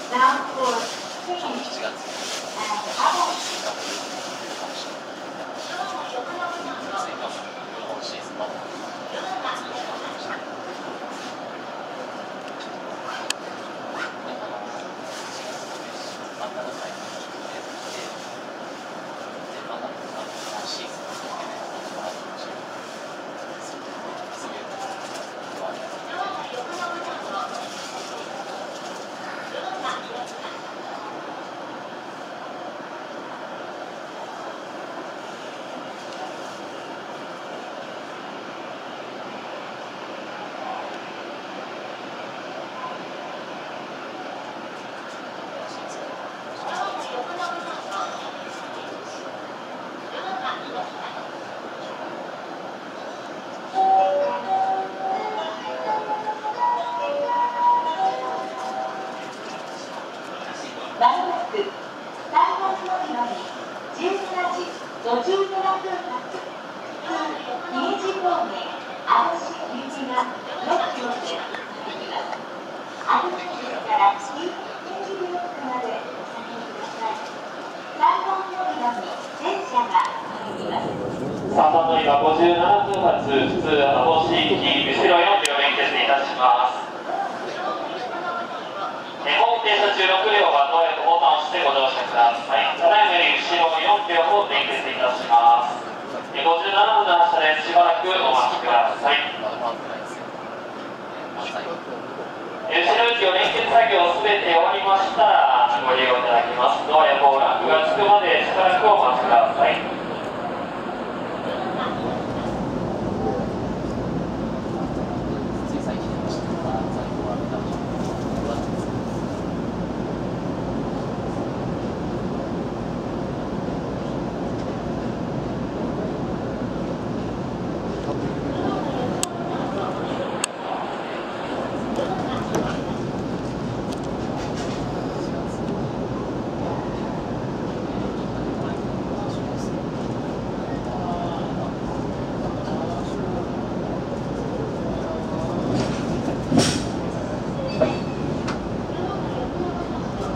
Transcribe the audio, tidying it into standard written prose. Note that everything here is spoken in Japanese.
Now for Queens and Amos. まもなく3本乗り場に17時57分発姫路方面網走行きが6両で進みます。網走駅から姫路ブロックまでお下げください。3本乗り場に電車が入ります。 3番乗り場57分発普通網走行き後ろ4両連結いたします。ホーム停車中6両はドアへとボタンを押してご乗車ください。ただいまより後ろ4両を連結いたします。57分の発車です。しばらくお待ちください。後ろ行きを連結作業すべて終わりましたらご利用いただきます。ドアやホームランクがつくまでしばらくお待ちください。